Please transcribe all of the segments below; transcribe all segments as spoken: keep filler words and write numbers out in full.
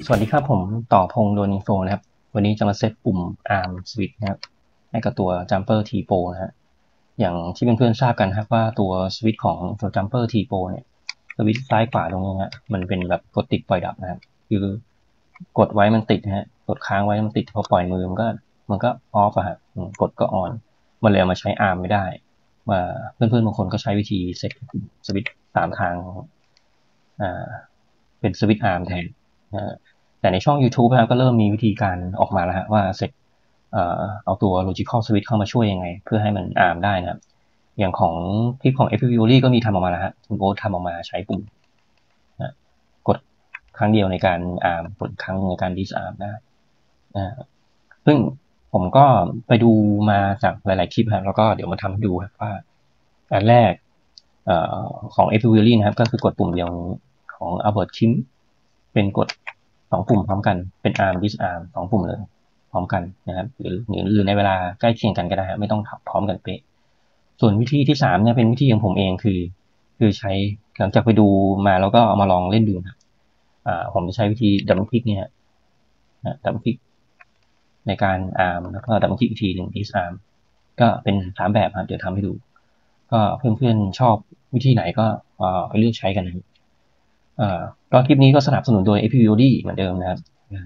สวัสดีครับผมต่อพงษ์โดนอินโฟนะครับวันนี้จะมาเซตปุ่ม อาร์ม Switch นะครับให้กับตัว Jumper T Pro นะฮะอย่างที่เพื่อนๆทราบกันครับว่าตัวสวิตช์ของตัว Jumper T Pro เนี่ยสวิตช์ซ้ายขวาตรงนี้ฮะมันเป็นแบบกดติดปล่อยดับนะครับคือกดไว้มันติดฮะกดค้างไว้มันติดพอปล่อยมือมันก็มันก็ออฟอะฮะกดก็ออนมันเลยเอามาใช้ อาร์ม ไม่ได้ว่าเพื่อนๆบางคนก็ใช้วิธีเซตสวิตช์สามทางอ่าเป็นสวิตช์ อาร์ม แทนแต่ในช่อง YouTube นะครับก็เริ่มมีวิธีการออกมาแล้วฮะว่าเสร็จเอาตัว Logical Switch เข้ามาช่วยยังไงเพื่อให้มัน อาร์ม ได้นะครับอย่างของคลิปของ เอฟ พี วี โอ ลี่ ก็มีทำออกมาแล้วฮะคุณโอ๊ตทำออกมาใช้ปุ่มนะกดครั้งเดียวในการ อาร์ม กดครั้งในการ disarm ได้นะซึ่งผมก็ไปดูมาจากหลายๆคลิปครับแล้วก็เดี๋ยวมาทำให้ดูครับว่าอันแรกของ เอฟ พี วี โอ ลี่ นะครับก็คือกดปุ่มเดียวของ Albert Kim เป็นกดสองปุ่มพร้อมกันเป็น อาร์ม disarm สองปุ่มเลยพร้อมกันนะครับหรือหรือในเวลาใกล้เคียงกันก็ได้ไม่ต้องพร้อมกันเป๊ะส่วนวิธีที่สามเนี่ยเป็นวิธีของผมเองคือคือใช้หลังจากไปดูมาแล้วก็เอามาลองเล่นดูนะผมจะใช้วิธีดับเบิลคลิกเนี่ยดับเบิลคลิกในการ อาร์ม แล้วก็ดับเบิลคลิกอีกทีหนึ่ง disarm ก็เป็นสามแบบครับเดี๋ยวทำให้ดูก็เพื่อนๆชอบวิธีไหนก็ไปเลือกใช้กันนะก็คลิปนี้ก็สนับสนุนโดย เอฟ พี วี โอ ลี่ เหมือนเดิมนะครับ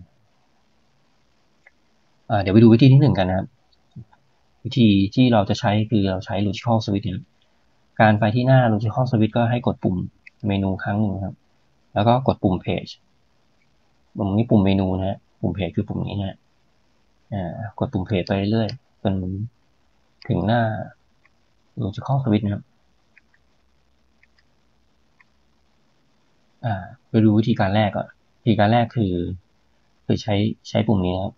เดี๋ยวไปดูวิธีที่หนึ่งกันนะครับวิธีที่เราจะใช้คือเราใช้ Logical Switch เนี่ยการไปที่หน้า Logical Switch ก็ให้กดปุ่มเมนูครั้งหนึ่งครับแล้วก็กดปุ่ม Page ปุ่มนี้ปุ่มเมนูนะฮะปุ่ม Page คือปุ่มนี้นะกดปุ่ม Page ไปเรื่อยๆจนถึงหน้า Logical Switch นะครับไปดูวิธีการแรกก่อนวิธีการแรกคือคือใช้ใช้ปุ่มนี้นะครับ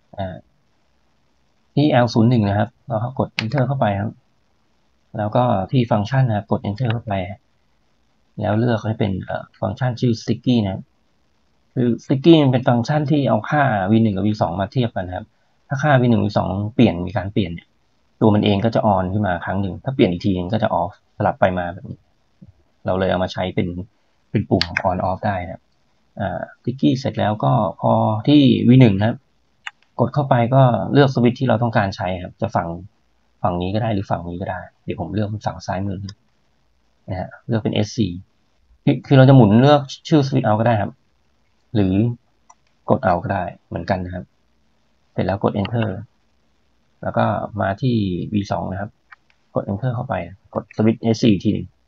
ที่ แอล ศูนย์ หนึ่ง นะครับเรากด Enter เข้าไปครับแล้วก็ที่ฟังก์ชันนะครับกด Enter เข้าไปแล้วเลือกให้เป็นฟังก์ชันชื่อ Sticky นะคือ Sticky มันเป็นฟังก์ชันที่เอาค่า วี หนึ่ง กับ วี สอง มาเทียบกันครับถ้าค่า วี หนึ่ง วี สอง เปลี่ยนมีการเปลี่ยนเนี่ยตัวมันเองก็จะ on ขึ้นมาครั้งหนึ่งถ้าเปลี่ยนอีกทีนึงก็จะ off สลับไปมาแบบนี้เราเลยเอามาใช้เป็นเป็นปุ่ม on off ได้นะอ่า Sticky เสร็จแล้วก็พอที่ วี หนึ่ง นะครับกดเข้าไปก็เลือกสวิตช์ที่เราต้องการใช้ครับจะฝั่งฝั่งนี้ก็ได้หรือฝั่งนี้ก็ได้เดี๋ยวผมเลือกฝั่งซ้ายมือนะฮะเลือกเป็น เอส สี่ คือเราจะหมุนเลือกชื่อสวิตช์เอาก็ได้ครับหรือกดเอาก็ได้เหมือนกันนะครับเสร็จแล้วกด enter แล้วก็มาที่ วี สอง นะครับกด enter เข้าไปกดสวิตช์ เอส สี่ ทีนึง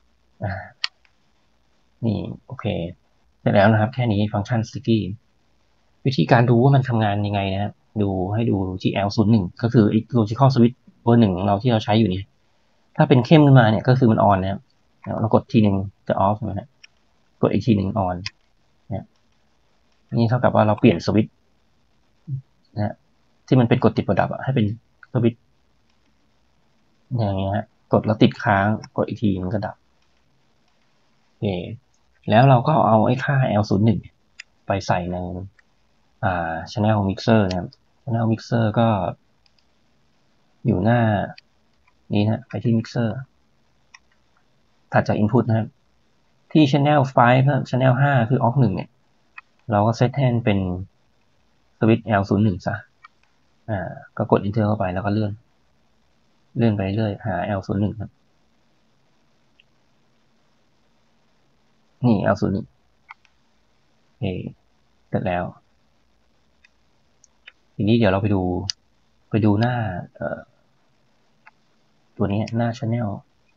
นี่โอเคเสร็จแล้วนะครับแค่นี้ฟังก์ชัน sticky วิธีการดูว่ามันทำงานยังไงนะครับดูให้ดูที่ แอล ศูนย์ หนึ่ง ก็คือ logical switch เบอร์หนึ่งของเราที่เราใช้อยู่นี่ถ้าเป็นเข้มขึ้นมาเนี่ยก็คือมัน on นะครับเรากดทีหนึ่งจะ off นะฮะกดอีกทีหนึ่ง on เนี่ยนี่เท่ากับว่าเราเปลี่ยนสวิตช์นะที่มันเป็นกดติดประดับให้เป็นสวิตช์อย่างเงี้ยกดแล้วติดค้างกดอีกทีมันก็ดับโอเคแล้วเราก็เอาไอ้ค่า แอล ศูนย์ หนึ่ง ไปใส่ในอ่า channel mixer นะครับ channel mixer ก็อยู่หน้านี้นะไปที่ mixer ถัดจาก input นะครับที่ channel ไฟว์ channel ห้าคือ aux หนึ่งเนี่ยเราก็เซตให้เป็นสวิตช์ แอล ศูนย์ หนึ่ง ซะอ่าก็กด enter เข้าไปแล้วก็เลื่อนเลื่อนไปเรื่อยหา แอล ศูนย์ หนึ่ง ครับนี่ แอล ศูนย์ หนึ่ง โอเคเสร็จแล้วทีนี้เดี๋ยวเราไปดูไปดูหน้าเอ่อตัวนี้หน้า channel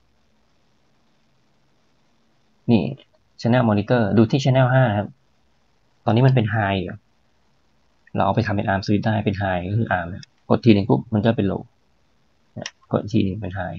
นี่ channel monitor ดูที่ channel ห้าครับตอนนี้มันเป็น high อยู่เราเอาไปทำเป็น อาร์ม switch ได้เป็น high ก็คือ อาร์ม กดทีนึงปุ๊บมันจะเป็น low กดทีนึงเป็น high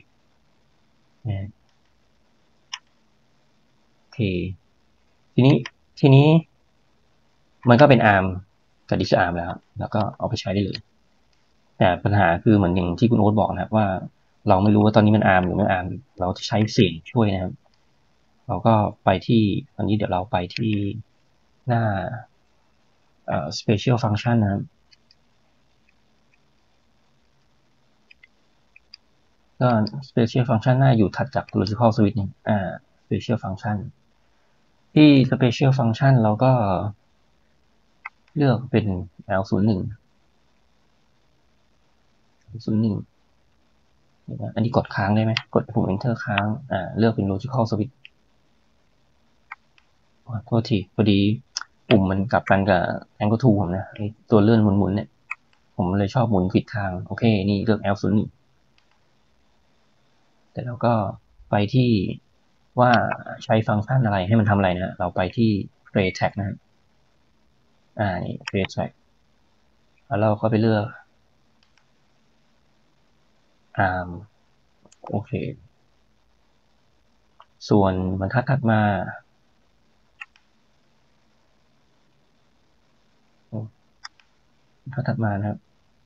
โอเคทีนี้ทีนี้มันก็เป็น อาร์ม กับ disarm แล้วแล้วก็เอาไปใช้ได้เลยแต่ปัญหาคือเหมือนอย่างที่คุณโอ๊ตบอกนะครับว่าเราไม่รู้ว่าตอนนี้มัน อาร์ม หรือไม่ อาร์ม เราจะใช้เสียงช่วยนะครับเราก็ไปที่ตอนนี้เดี๋ยวเราไปที่หน้า special function นะครับก็ special function หน้าอยู่ถัดจาก logical switch เนี่ยอ่า special function ที่ special function เราก็เลือกเป็น แอล ศูนย์ หนึ่ง ศูนย์ หนึ่งอันนี้กดค้างได้ไหมกดปุ่ม enter ค้างอ่าเลือกเป็น logical switch โทษทีพอดีปุ่มมันกลับกันกับ angle tool ผมนะตัวเลื่อนหมุนๆเนี่ยผมเลยชอบหมุนผิดทางโอเคนี่เลือก แอล ศูนย์ หนึ่ง แต่เราก็ไปที่ว่าใช้ฟังก์ชันอะไรให้มันทำอะไรนะเราไปที่ play track นะอ่านี่ play track แล้วเราก็ไปเลือก arm โอเคส่วนบรรทัดถัดมาบรรทัดถัดมานะครับ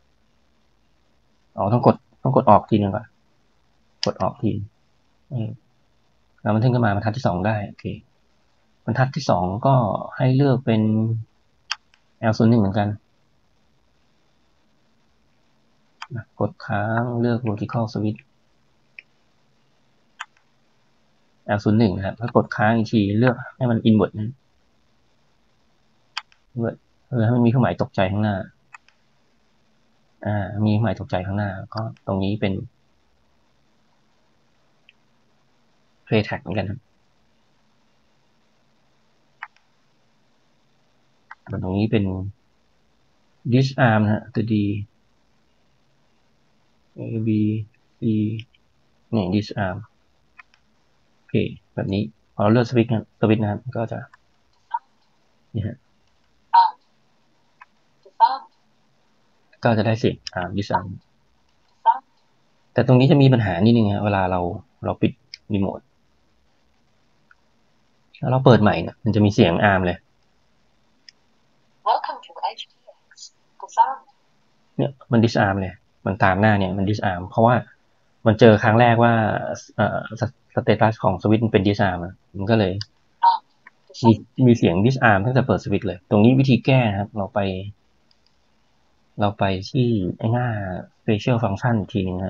อ๋อต้องกดต้องกดออกทีนึงก่อนกดออกทีแล้วมันถึงจะมาบรรทัดที่สองได้โอเคบรรทัดที่สองก็ให้เลือกเป็น แอล ศูนย์ หนึ่ง เหมือนกันกดค้างเลือก logical switch แอล ศูนย์ หนึ่ง นะครับแล้วกดค้างอีกทีเลือกให้มัน invert นะ invert เพื่อให้มันมีเครื่องหมายตกใจข้างหน้าอ่ามีเครื่องหมายตกใจข้างหน้าก็ตรงนี้เป็น play tag เหมือนกันครับตรงนี้เป็น disarm นะฮะตัว D A B C นี่ disarm โอเคแบบนี้พอเราเลือกสวิตช์นะสวิตช์นะครับก็จะนี่ฮะก็จะได้เสียง arm disarm แต่ตรงนี้จะมีปัญหานิดนึงฮะเวลาเราเราปิดรีโมทแล้วเราเปิดใหม่เนี่ยมันจะมีเสียง arm เลยเนี่ยมัน disarm เลยมันตามหน้าเนี่ยมัน disarm เพราะว่ามันเจอครั้งแรกว่าเอ่อสเตตัสของสวิตช์มันเป็น disarm มันก็เลยมีมีเสียง disarm ตั้งแต่เปิดสวิตช์เลยตรงนี้วิธีแก้นะครับเราไปเราไปที่ไอ้หน้า special function อีกทีนึงฮะ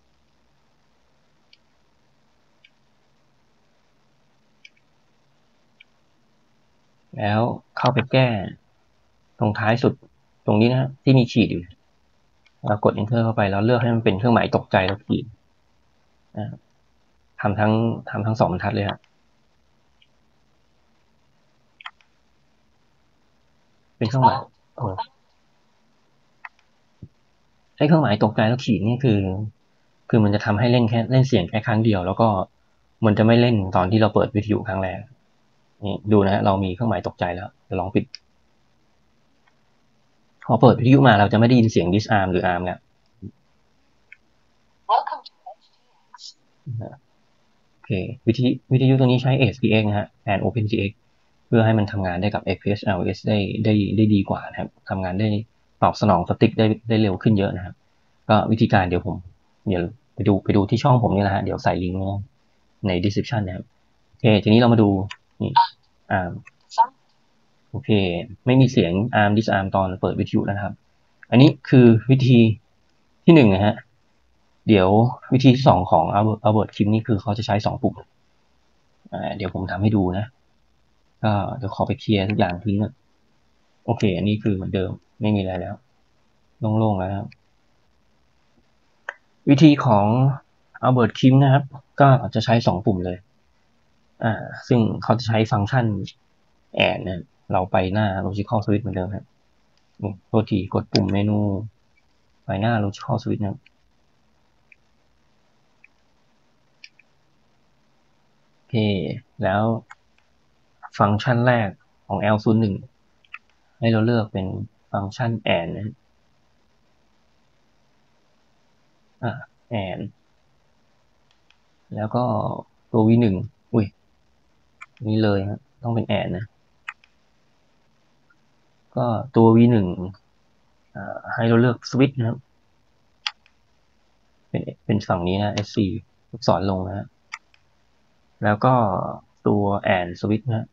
แล้วเข้าไปแก้ตรงท้ายสุดตรงนี้นะที่มีขีดอยู่เรากด enter เข้าไปแล้วเลือกให้มันเป็นเครื่องหมายตกใจแล้วขีดทำทั้งทำทั้งสองบรรทัดเลยครับเป็นเครื่องหมายเออไอ้เครื่องหมายตกใจแล้วขีดนี่คือ คือมันจะทำให้เล่นแค่เล่นเสียงแค่ครั้งเดียวแล้วก็มันจะไม่เล่นตอนที่เราเปิดวิทยุครั้งแรกนี่ดูนะฮะเรามีเครื่องหมายตกใจแล้วจะลองปิดพอเปิดวิทยุมาเราจะไม่ได้ยินเสียง disarm หรือ arm แล้วโอเควิทยุวิทยุตัวนี้ใช้ เอ เอส พี เอ็กซ์ นะฮะแทน OpenTX เพื่อให้มันทำงานได้กับ เอฟ พี เอส แอล เอส ได้ได้ได้ดีกว่านะครับทำงานได้ตอบสนองสติ๊กได้ได้เร็วขึ้นเยอะนะครับก็วิธีการเดี๋ยวผมเดี๋ยวไปดูไปดูที่ช่องผมนี่แหละฮะเดี๋ยวใส่ลิงก์ใน description นะครับโอเคทีนี้เรามาดูนี่อ่าโอเคไม่มีเสียง arm disarm ตอนเปิดวิทยุแล้วนะครับอันนี้คือวิธีที่หนึ่งนะฮะเดี๋ยววิธีที่สองของ Albert Kim นี่คือเขาจะใช้สองปุ่มอ่าเดี๋ยวผมทำให้ดูนะก็เดี๋ยวขอไปเคลียร์ทุกอย่างทิ้งนะโอเคอันนี้คือเหมือนเดิมไม่มีอะไรแล้วโล่งๆแล้วนะครับวิธีของ Albert Kim นะครับก็จะใช้สองปุ่มเลยอ่าซึ่งเขาจะใช้ฟังก์ชัน add นะเราไปหน้า logical switch เหมือนเดิมครับโทษทีกดปุ่มเมนูไปหน้า logical switch นะครับโอเคแล้วฟังก์ชันแรกของ แอล ศูนย์ หนึ่ง ให้เราเลือกเป็นฟังก์ชัน add นะอ่า add แล้วก็ตัว วี หนึ่ง อุ้ยนี่เลยครับต้องเป็น add นะก็ตัว วี หนึ่ง อ่าให้เราเลือก switch นะครับเป็นเป็นฝั่งนี้นะ เอส ซี ลูกศรลงนะฮะแล้วก็ตัว and switch นะ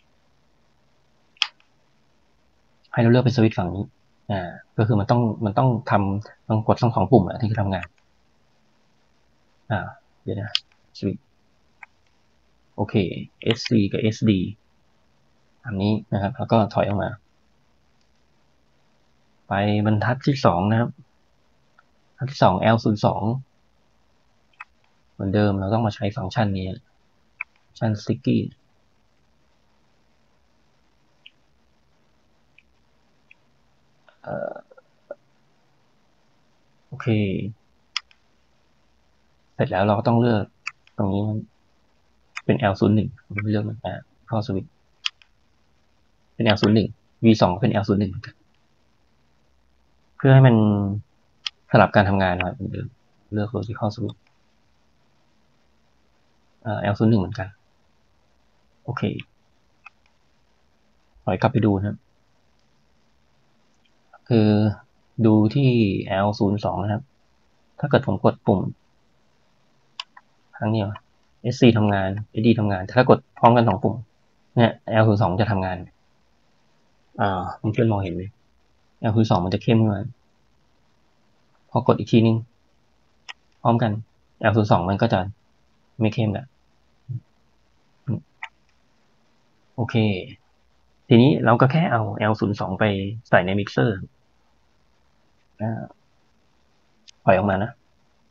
ให้เราเลือกเป็นสวิตช์ฝั่งนี้อ่าก็คือมันต้องมันต้องทำต้องกดทั้งสองปุ่มอะที่จะทำงานอ่าเดี๋ยวนะสวิตช์โอเค เอส ซี กับ เอส ดี อันนี้นะครับแล้วก็ถอยออกมาไปบรรทัดที่สองนะครับบรรทัดที่สอง แอล ศูนย์สองเหมือนเดิมเราต้องมาใช้ฟังก์ชันนี้ฟังก์ชัน sticky เอ่อโอเคเสร็จแล้วเราก็ต้องเลือกตรงนี้เป็น แอล ศูนย์หนึ่ง เลือกมันนะเข้าสวิตช์เป็น แอล ศูนย์หนึ่ง วี สอง เป็น แอล ศูนย์หนึ่ง เพื่อให้มันสลับการทำงานนะครับเลือก logical switch อ่า แอล ศูนย์หนึ่ง เหมือนกันโอเคถอยกลับไปดูนะครับคือดูที่ แอล ศูนย์สอง นะครับถ้าเกิดผมกดปุ่มครั้งเดียว เอส ซี ทำงาน เอส ดี ทำงานแต่ถ้ากดพร้อมกันสองปุ่มเนี่ย แอล ศูนย์สอง จะทำงานอ่าเพื่อนมองเห็นไหม แอล ศูนย์สอง มันจะเข้มขึ้นมาพอกดอีกทีนึงพร้อมกัน แอล ศูนย์สอง มันก็จะไม่เข้มแล้วโอเคทีนี้เราก็แค่เอา แอล ศูนย์สอง ไปใส่ในมิกเซอร์ปล่อยออกมานะ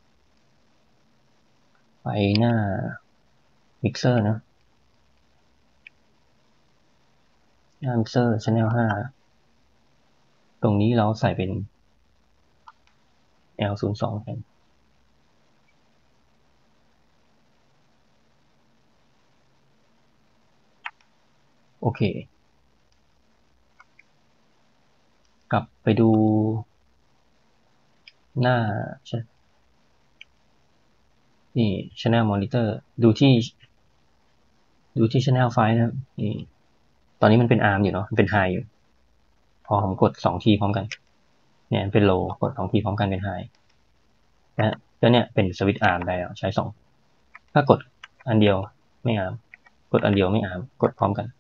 ไปหน้ามิกเซอร์นะหน้ามิกเซอร์ channel ห้าตรงนี้เราใส่เป็น แอล ศูนย์สอง กันโอเคกลับไปดูหน้านี่ channel monitor ดูที่ดูที่ channel ไฟล์นะครับนี่ตอนนี้มันเป็น อาร์ม อยู่เนาะมันเป็น high อยู่พอผมกดสองทีพร้อมกันเนี่ยเป็น low กดสองทีพร้อมกันเป็น high นะก็เนี่ยเป็นสวิตช์ อาร์ม ได้แล้วใช้สองถ้ากดอันเดียวไม่ อาร์ม กดอันเดียวไม่ อาร์ม กดพร้อมกัน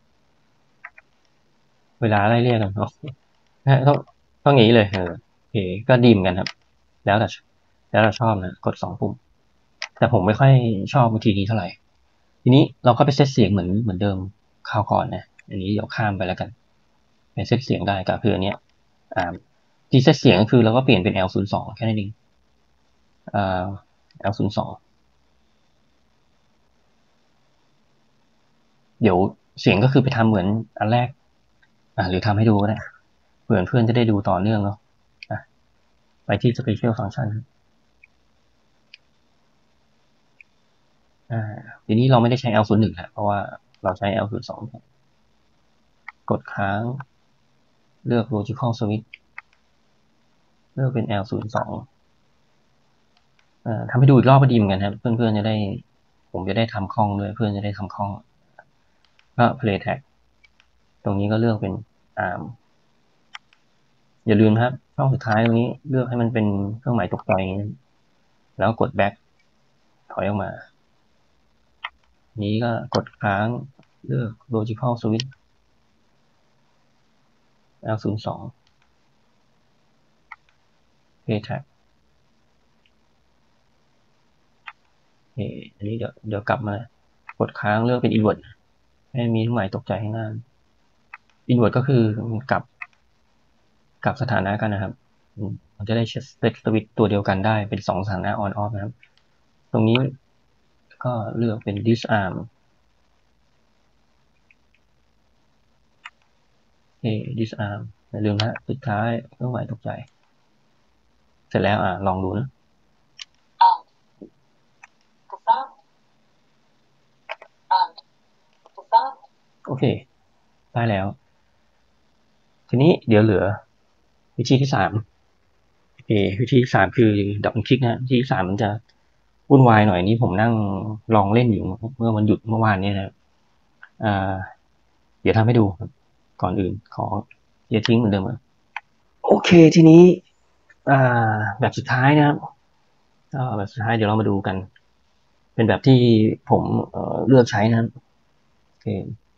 เวลาไล่เรียกกันเนาะต้องต้องอย่างนี้เลยเออโอเคก็ดีเหมือนกันครับแล้วแต่แล้วเราชอบนะกดสองปุ่มแต่ผมไม่ค่อยชอบวิธีนี้เท่าไหร่ทีนี้เราก็ไปเซตเสียงเหมือนเหมือนเดิมคราวก่อนนะอันนี้เดี๋ยวข้ามไปแล้วกันไปเซตเสียงได้ก็คืออันเนี้ยอ่าที่เซตเสียงก็คือเราก็เปลี่ยนเป็น แอล ศูนย์สอง แค่นั้นเองอ่า แอล ศูนย์สอง เดี๋ยวเสียงก็คือไปทำเหมือนอันแรกอ่าหรือทำให้ดูก็ได้เพื่อนเพื่อนจะได้ดูต่อเนื่องเนาะอ่ะไปที่ Special Function อ่าทีนี้เราไม่ได้ใช้ แอล ศูนย์หนึ่ง แล้วเพราะว่าเราใช้ แอล ศูนย์สอง กดค้างเลือก Logical Switch เลือกเป็น แอล ศูนย์สอง อ่าทำให้ดูอีกรอบก็ดีเหมือนกันครับเพื่อนๆจะได้ผมจะได้ทำคล่องด้วยเพื่อนจะได้ทำคล่องก็ Play Tag ตรงนี้ก็เลือกเป็น อาร์ม อย่าลืมครับช่องสุดท้ายตรงนี้เลือกให้มันเป็นเครื่องหมายตกใจอย่างนี้แล้วกด Back ถอยออกมานี้ก็กดค้างเลือก Logical Switch แอล ศูนย์สอง Play Tag โอเคอันนี้เดี๋ยวเดี๋ยวกลับมากดค้างเลือกเป็น Invert ให้มีเครื่องหมายตกใจข้างหน้า Invert ก็คือกลับกลับสถานะกันนะครับมันจะได้เซตสวิตช์ตัวเดียวกันได้เป็นสองสถานะ on off นะครับตรงนี้ก็เลือกเป็น disarm เอ disarm อย่าลืมนะสุดท้ายเครื่องหมายตกใจเสร็จแล้วอ่ะลองดูนะโอเคได้แล้วทีนี้เดี๋ยวเหลือวิธีที่สามโอเควิธีที่สามคือดับเบิลคลิกนะวิธีที่สามมันจะวุ่นวายหน่อยนี้ผมนั่งลองเล่นอยู่เมื่อวันหยุดเมื่อวานนี้นะอ่าเดี๋ยวทำให้ดูก่อนอื่นขออย่าทิ้งเหมือนเดิมโอเคทีนี้อ่าแบบสุดท้ายนะครับก็แบบสุดท้ายเดี๋ยวเรามาดูกันเป็นแบบที่ผมเอ่อเลือกใช้นะครับโอเค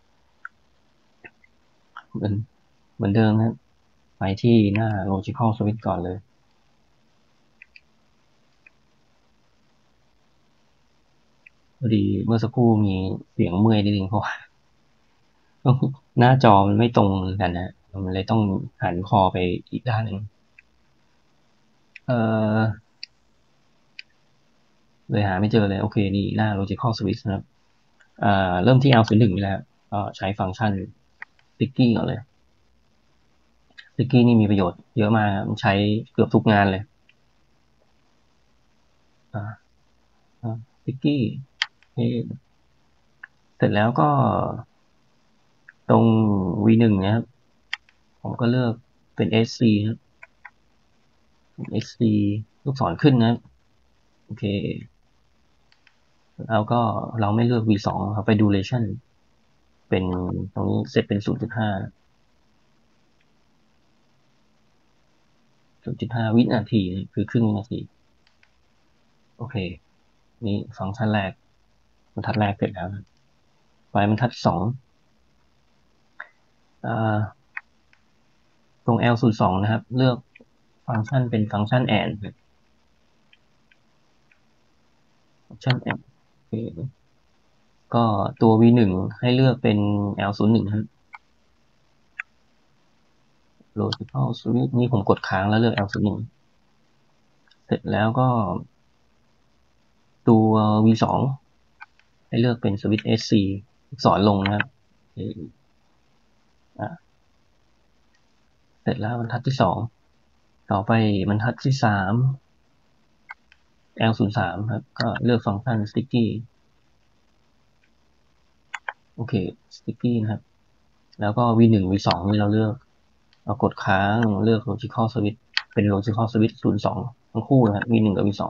เหมือนเหมือนเดิมนะครับไปที่หน้า logical switch ก่อนเลยพอดีเมื่อสักครู่มีเสียงเมื่อยนิดนึงเพราะว่าหน้าจอมันไม่ตรงกันนะมันเลยต้องหันคอไปอีกด้านหนึ่งเอ่อเลยหาไม่เจอเลยโอเคนี่หน้า logical switch นะครับอ่าเริ่มที่ แอล ศูนย์ หนึ่ง นี่แหละก็ใช้ฟังก์ชัน sticky ก่อนเลย sticky นี่มีประโยชน์เยอะมากมันใช้เกือบทุกงานเลยอ่า sticky เสร็จแล้วก็ตรง วี หนึ่ง นะครับผมก็เลือกเป็น เอส ซี ครับ เอส ซี ลูกศรขึ้นนะโอเคแล้วก็เราไม่เลือก วี สอง เราไป duration เป็นตรงนี้เซตเป็น ศูนย์จุดห้า ศูนย์จุดห้า วินาทีคือครึ่งวินาทีโอเคนี่ฟังก์ชันแรกบรรทัดแรกเสร็จแล้วไปบรรทัดสองตรง แอล ศูนย์ สอง นะครับเลือกฟังก์ชันเป็นฟังก์ชัน and ฟังก์ชัน and โอเคก็ตัว วี หนึ่ง ให้เลือกเป็น แอล ศูนย์ หนึ่ง ครับ logical switch นี่ผมกดค้างแล้วเลือก แอล ศูนย์ หนึ่ง เสร็จแล้วก็ตัว วี สอง ให้เลือกเป็นสวิตช์ เอส ซี สอนลงนะครับเสร็จแล้วบรรทัดที่สองต่อไปบรรทัดที่สาม แอล ศูนย์ สาม ครับก็เลือกฟังก์ชัน sticky โอเค sticky นะครับแล้วก็ วี หนึ่ง วี สอง นี่เราเลือกเรากดค้างเลือก logical switch เป็น logical switch ศูนย์ สอง ทั้งคู่นะครับ วี หนึ่ง กับ วี สอง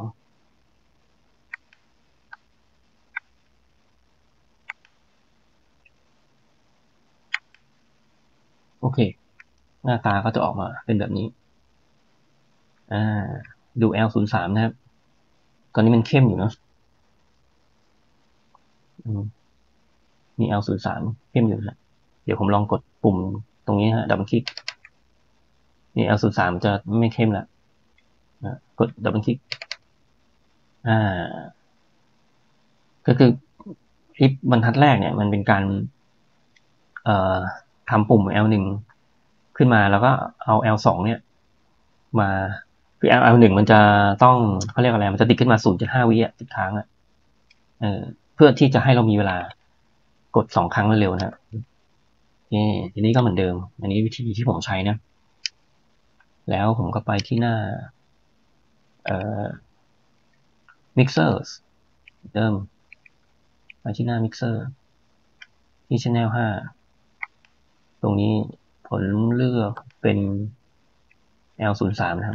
โอเคหน้าตาก็จะออกมาเป็นแบบนี้อ่าดู แอล ศูนย์ สาม นะครับตอนนี้มันเข้มอยู่เนาะนี่ แอล ศูนย์ สาม เข้มอยู่นะเดี๋ยวผมลองกดปุ่มตรงนี้ฮะดับเบิลคลิกนี่ แอล ศูนย์ สาม จะไม่เข้มละนะกดดับเบิลคลิกอ่าก็คือคลิปบรรทัดแรกเนี่ยมันเป็นการเอ่อทำปุ่ม แอล หนึ่ง ขึ้นมาแล้วก็เอา แอล สอง เนี่ยมาคือ แอล หนึ่ง มันจะต้องเขาเรียกอะไรมันจะติดขึ้นมา ศูนย์จุดห้า วิอ่ะติดค้างอ่ะเออเพื่อที่จะให้เรามีเวลากดสองครั้งเร็วๆนะนี่ทีนี้ก็เหมือนเดิมอันนี้วิธีที่ผมใช้นะแล้วผมก็ไปที่หน้าเอ่อ mixers เดิมไปที่หน้า mixer ที่ channel ห้าตรงนี้ผมเลือกเป็น แอล ศูนย์ สาม นะครับ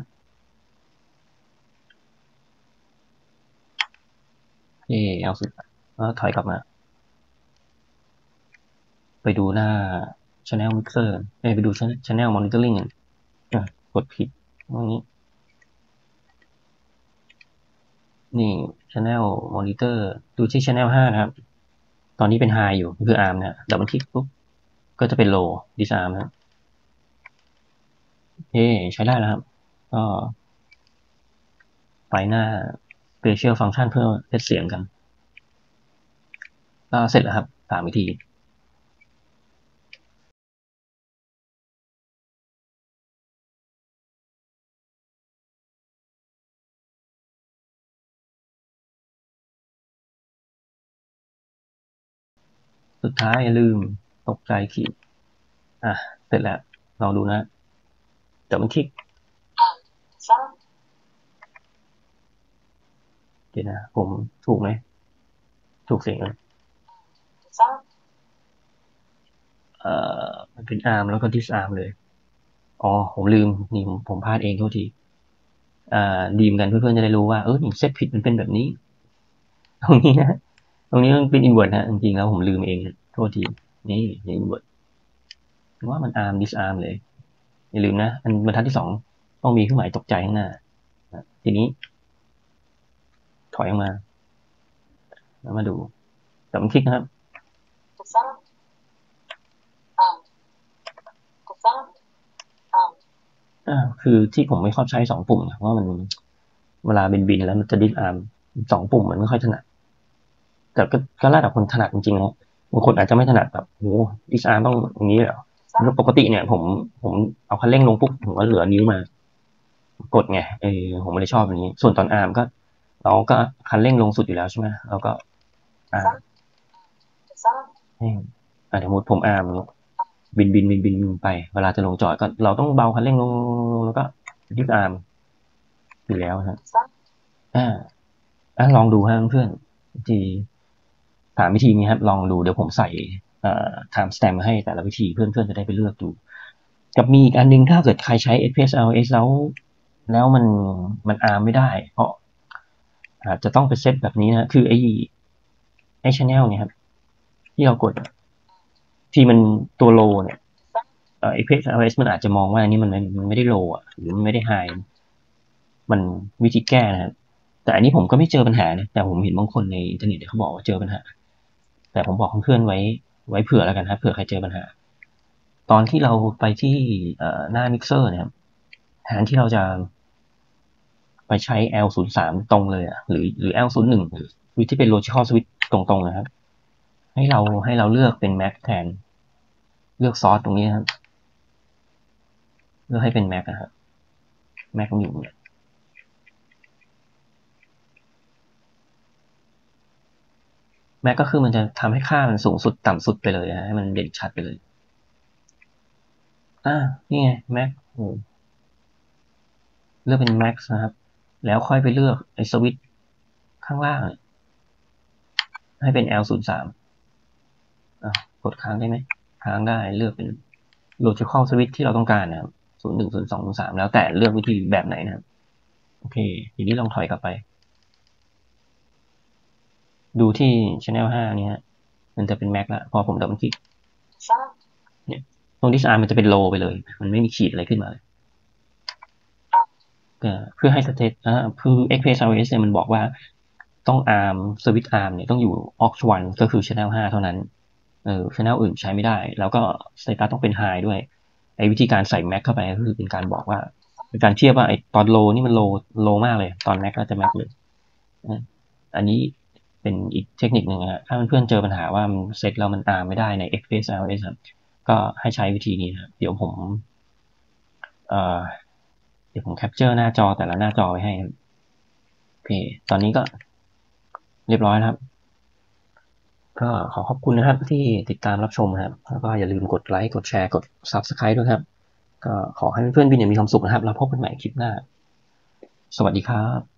เอ แอล ศูนย์ สาม แล้วถอยกลับมาไปดูหน้า channel mixer เอ้ยไปดู channel monitoring อ่ะกดผิดตรงนี้นี่ channel monitor ดูที่ channel ห้านะครับตอนนี้เป็น high อยู่คือ arm นะดับเบิลคลิกปุ๊บก็จะเป็น low disarm นะโอเคใช้ได้แล้วครับก็ไปหน้า special function เพื่อเทสเสียงกันก็เสร็จแล้วครับสามวิธีสุดท้ายอย่าลืมตกใจขีดอ่ะเสร็จแล้วลองดูนะดับเบิลคลิกเดี๋ยวนะผมถูกไหมถูกเสียงเลยเอ่อมันเป็น arm แล้วก็ disarm เลยอ๋อผมลืมนี่ผมผมพลาดเองโทษทีอ่าดีมกันเพื่อนๆจะได้รู้ว่าเออนี่เซตผิดมันเป็นแบบนี้ตรงนี้นะตรงนี้มันเป็น invert ฮะจริงๆแล้วผมลืมเองโทษทีนี่ invert ว่ามัน arm disarm เลยอย่าลืมนะอันบรรทัดที่สองต้องมีเครื่องหมายตกใจข้างหน้าทีนี้ถอยออกมาแล้วมาดูดับเบิลคลิกนะครับอ่าคือที่ผมไม่ชอบใช้สองปุ่มเพราะว่ามันเวลาบินบินแล้วมันจะดิสอาร์มสองปุ่มมันไม่ค่อยถนัดแต่ก็ก็แล้วแต่คนถนัดจริงๆนะบางคนอาจจะไม่ถนัดแบบโหดิสอาร์มต้องอย่างนี้เหรอปกติเนี่ยผมผมเอาคันเร่งลงปุ๊บผมก็เหลือนิ้วมากดไงเออผมไม่ได้ชอบอย่างนี้ส่วนตอนอาร์มก็เราก็คันเร่งลงสุดอยู่แล้วใช่ไหมเราก็อ่าให้อ่าสมมติผมอาร์มบินบินบินบินไปเวลาจะลงจอดก็เราต้องเบาคันเร่งลงแล้วก็ดิฟอาร์มอยู่แล้วฮะอ่าอ่ะลองดูฮะเพื่อนทีถามวิธีนี้ครับลองดูเดี๋ยวผมใส่เอ่อ time stamp ให้แต่ละวิธีเพื่อนๆจะได้ไปเลือกดูกับมีอีกอันนึงถ้าเกิดใครใช้ เอฟ พี เอส แอล เอส แล้วแล้วมันมันอาร์มไม่ได้เพราะอาจจะต้องไปเซตแบบนี้นะคือไอ้ไอ้ channel เนี่ยครับที่เรากดที่มันตัวโลเนี่ยเอ่อ เอฟ พี เอส แอล เอส มันอาจจะมองว่าอันนี้มันมันไม่ได้โลอ่ะหรือมันไม่ได้ไฮมันวิธีแก้นะแต่อันนี้ผมก็ไม่เจอปัญหานะแต่ผมเห็นบางคนในอินเทอร์เน็ตเขาบอกว่าเจอปัญหาแต่ผมบอกเพื่อนๆไว้ไว้เผื่อแล้วกันครับเผื่อใครเจอปัญหาตอนที่เราไปที่หน้ามิกเซอร์เนี่ยแทนที่เราจะไปใช้ แอล ศูนย์ สาม ตรงเลยอ่ะหรือหรือ แอล ศูนย์ หนึ่ง หรือที่เป็น logical switch ตรงๆนะครับให้เราให้เราเลือกเป็น Mac แทนเลือกซอสตรงนี้นะครับเลือกให้เป็น Mac นะครับ Mac อยู่เนี่ย Mac ก็คือมันจะทำให้ค่ามันสูงสุดต่ำสุดไปเลยนะให้มันเด่นชัดไปเลยอ่านี่ไง Mac เลือกเป็น Max นะครับแล้วค่อยไปเลือกไอ้สวิตช์ข้างล่างให้เป็น แอล ศูนย์ สาม อ่ะกดค้างได้ไหมค้างได้เลือกเป็น logical switch ที่เราต้องการนะครับศูนย์หนึ่งศูนย์สองศูนย์สามแล้วแต่เลือกวิธีแบบไหนนะครับโอเคทีนี้ลองถอยกลับไปดูที่ channel ห้านี้ฮะมันจะเป็น Mac ละพอผมดับเบิลคลิกเนี่ยตรงที่ อาร์ มันจะเป็น low ไปเลยมันไม่มีขีดอะไรขึ้นมาเลยเพื่อให้สเตตอ่าคือ เอ็กซ์ พี เอส แอล เอส เนี่ยมันบอกว่าต้อง arm switch arm เนี่ยต้องอยู่ aux วันก็คือ channel ห้าเท่านั้นเออ channel อื่นใช้ไม่ได้แล้วก็ status ต้องเป็น high ด้วยไอ้วิธีการใส่ Mac เข้าไปก็คือเป็นการบอกว่าเป็นการเทียบว่าไอ้ตอน low นี่มัน low low มากเลยตอน Mac ก็จะ Mac เลยอันนี้เป็นอีกเทคนิคหนึ่งนะฮะถ้าเพื่อนๆเจอปัญหาว่ามันเซตแล้วมัน arm ไม่ได้ใน เอ็กซ์ พี เอส แอล เอส ก็ให้ใช้วิธีนี้นะเดี๋ยวผมเอ่อเดี๋ยวผมแคปเจอร์หน้าจอแต่ละหน้าจอไว้ให้โอเคตอนนี้ก็เรียบร้อยนะครับก็ขอขอบคุณนะครับที่ติดตามรับชมนะครับแล้วก็อย่าลืมกดไลค์กดแชร์กด Subscribe ด้วยครับก็ขอให้เพื่อนๆบินอย่างมีความสุขนะครับแล้วพบกันใหม่คลิปหน้าสวัสดีครับ